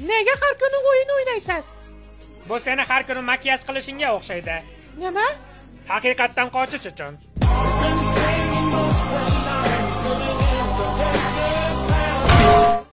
Nega har kuni o'yin o'ynaysiz? Bu seni har kuni makiyaj qilishingga o'xshaydi. Nima? Haqiqatdan qochish uchun.